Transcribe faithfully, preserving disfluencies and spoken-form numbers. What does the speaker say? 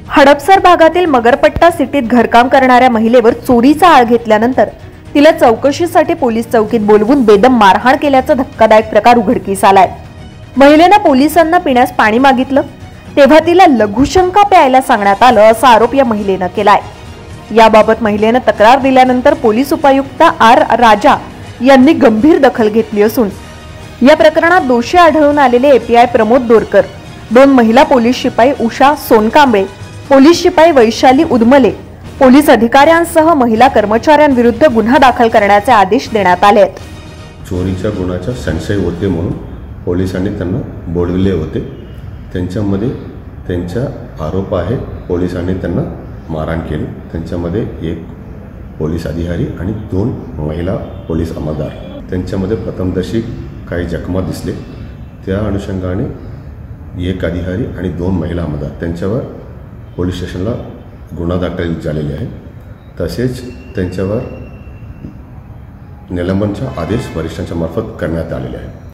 हडपसर भागातील मगरपट्टा सिटीत घरकाम करणाऱ्या महिलेवर चोरीचा आळ घेतल्यानंतर तिला चौकशीसाठी पोलीस चौकीत बोलवून बेदम मारहाण केल्याचा धक्कादायक प्रकार उघडकीस आलाय। महिलेने पोलिसांना पिण्यास पाणी मागितलं तेव्हा तिला लघुशंका प्यायला सांगण्यात आलं असा आरोप या महिलेने केलाय। याबाबत महिलेने तक्रार दिल्यानंतर पोलीस उपायुक्त आर राजा यांनी गंभीर दखल घेतली असून या प्रकरणात दोषी आढळून आलेले एपीआय प्रमोद दोरकर, दोन महिला पोलीस शिपाई उषा सोनकांबळे, पोलीस शिपाई वैशाली उदमले, पोलीस अधिकाऱ्यांसह महिला कर्मचाऱ्यांविरुद्ध गुन्हा दाखल करण्याचे आदेश देण्यात आले आहेत। चोरीच्या गुन्ह्याचा संशय होते म्हणून पोलिसांनी त्यांना बोलविले होते। त्यांच्यामध्ये त्यांचा आरोप आहे पोलिसांनी त्यांना मारहाण केली। त्यांच्यामध्ये एक पोलीस अधिकारी आणि दोन महिला पोलीस अंमलदार, त्यांच्यामध्ये प्रथमदर्शी काही जखमा दिसले। त्या अनुषंगाने एक अधिकारी आणि दोन महिला अंमलदार त्यांच्यावर पोलीस स्टेशनला गुन्हा दाखल झालेले आहे। तसेच त्यांच्यावर निलंबनचा आदेश वरिष्ठांच्या मार्फत करण्यात आलेले आहे।